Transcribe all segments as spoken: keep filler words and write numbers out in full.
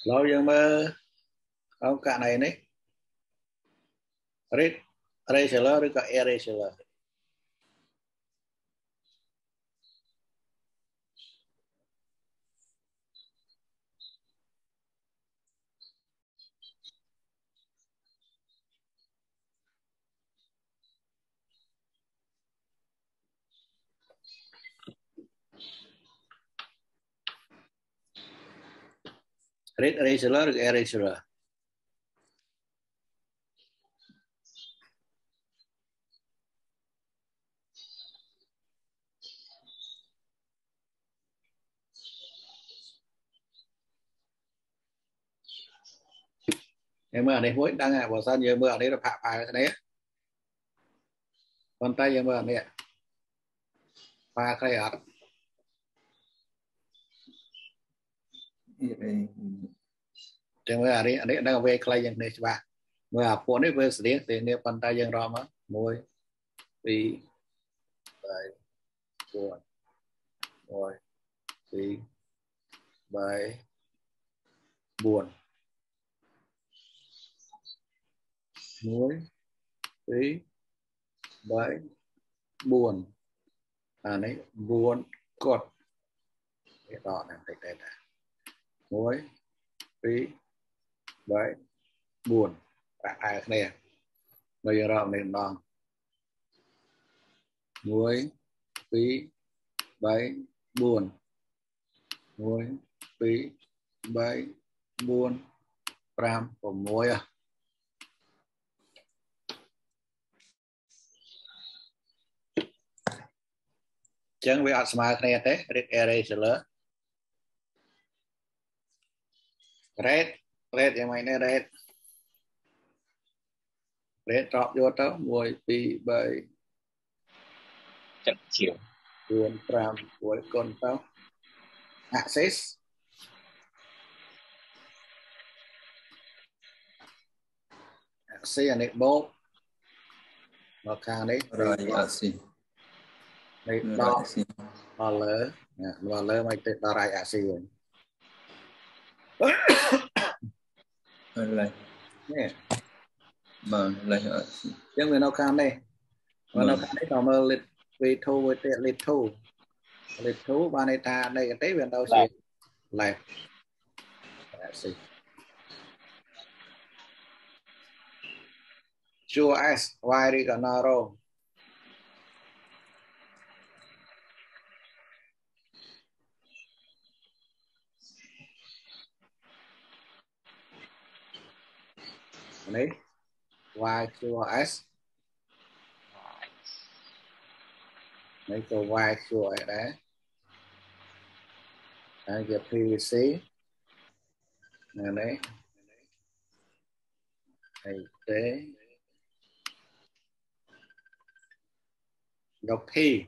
lâu giờ mơ không cả này đấy red Racelerឬក៏ Air Raceler Red Racelerឬក៏ Air Raceler em mơ ở đây hối đang à bỏ sao giờ mơ ở đây là phạ phà cái đấy con tay giờ mơ ở đây phà cái ở giờ mơ ở đây ở đây đang về cái này này bà mơ ở phố này về sỉ thì nếu con tay giờ rò mà môi vì bài buồn rồi vì bài buồn muối tí bài buồn à đấy buồn cột cái đó là cái đây là muối tí bài buồn à cái này bây giờ đó nên đòn muối tí bài buồn muối tí bài buồn ram của muối à chẳng vì asma này thế red eraser red red yang mainnya red red drop vô tới muối tí bài chậm chiều buồn ram của con tao access access này bố nó càng đấy rồi access này đo đo lỡ đo lỡ mày tự đo lại access rồi lại nè mà lại access nhưng mà nó càng đây mà nó càng đấy nó mơ lịch vì thu với tiện lịch thu lịch thu ba này ta đây cái tế bên đâu sẽ lại access chua s y đi cả naro đấy y chua s mấy câu y chua đấy đấy giờ pê vê xê này đấy này tế đọc thi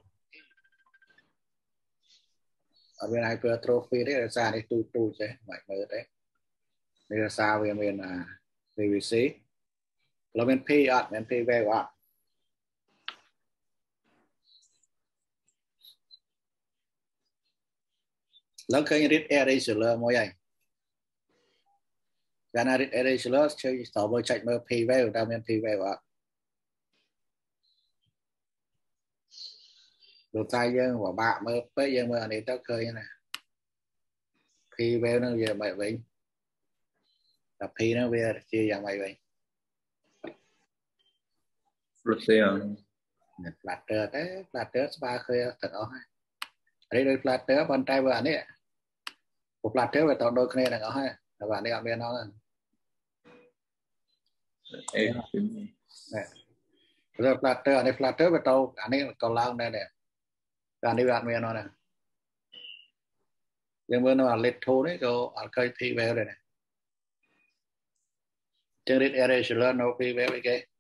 ở bên hypertrophy đấy là xa đấy tu tu chứ mạnh mơ đấy đây là sao về bên là pê vê xê là bên P ạ bên P về ạ lớn khơi rít eraser mỗi ngày cái này rít eraser chơi tàu bơi chạy mơ P về ở bên P về ạ đồ tay dân của bạn mơ bây giờ mơ này tao khơi này P về nó giờ mày vậy là P nó về chia dạng mày vậy Lucian flatter thế flatter ba khơi thật đó đây đây flatter con trai vợ này một flatter về tàu đôi kia này đó ha các bạn đi ở bên nó này rồi flatter này flatter về tàu anh ấy cầu lao đây nè bạn đi bạn bên nó nè nhưng mà nó là lịch thu đấy rồi ở cây phi về đây này trên rít eraser nó phi về với cái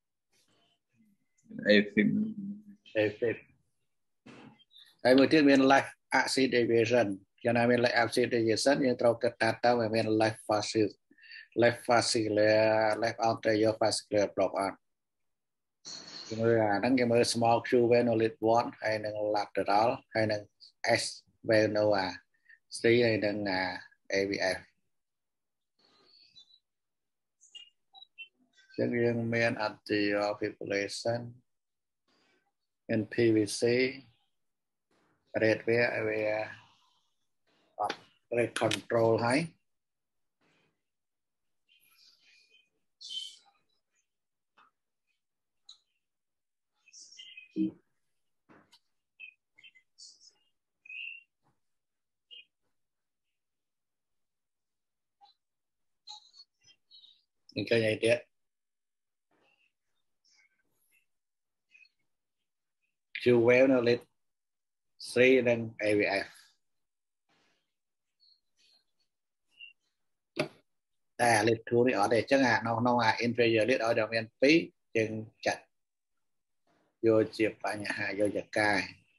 Afim Afim đây một tiết bên life acid deviation cho nên bên life acid deviation nhưng trâu kết tát tao về bên life fascicle life fascicle life anterior fascicle block on nhưng mà năng cái mơ small q venolid one hay năng lateral hay năng s venova c hay năng a vê ép Chẳng riêng men anti-fibrillation men pê vê xê rate về về rate control hay những cái này tiết chưa well nó lên three then a vê ép ta lên thu đi ở đây chẳng hạn nó nó là inferior lên ở đầu men phí chừng chặt vô chìa phải nhà hai vô chặt cài